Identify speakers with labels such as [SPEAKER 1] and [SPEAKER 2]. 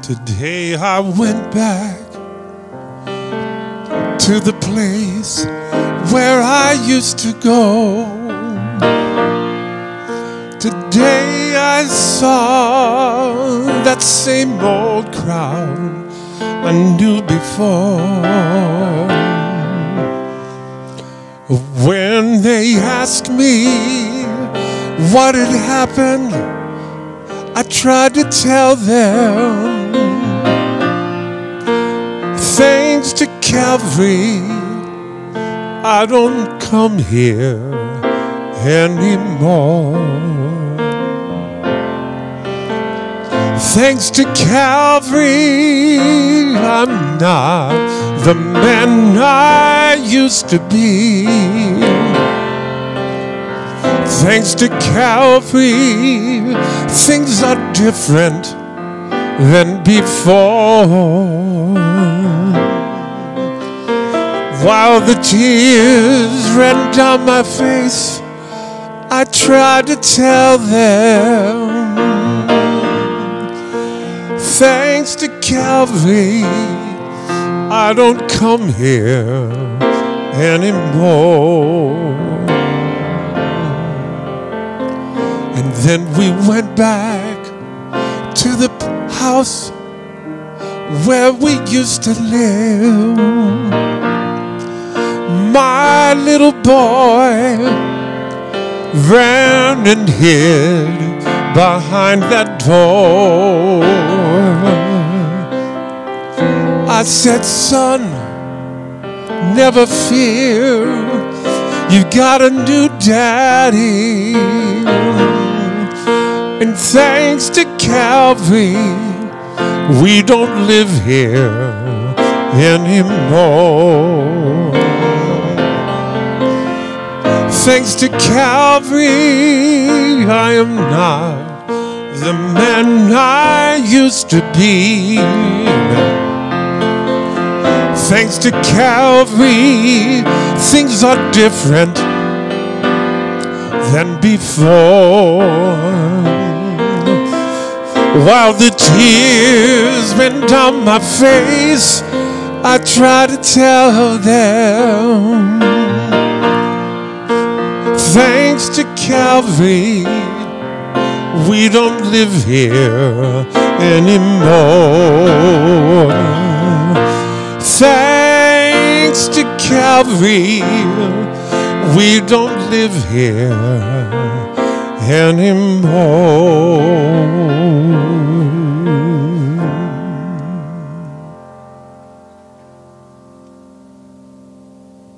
[SPEAKER 1] Today I went back to the place where I used to go. Today I saw that same old crowd I knew before. When they asked me what had happened, I tried to tell them. Thanks to Calvary, I don't come here anymore. Thanks to Calvary, I'm not the man I used to be. Thanks to Calvary, things are different than before. While the tears ran down my face, I tried to tell them. Thanks to Calvary, I don't come here anymore. And then we went back to the house where we used to live. My little boy ran and hid behind that door. I said, son, never fear, you've got a new daddy. And thanks to Calvary, we don't live here anymore. Thanks to Calvary, I am not the man I used to be. Thanks to Calvary, things are different than before. While the tears ran down my face, I tried to tell them. Thanks to Calvary, we don't live here anymore. Thanks to Calvary, we don't live here anymore.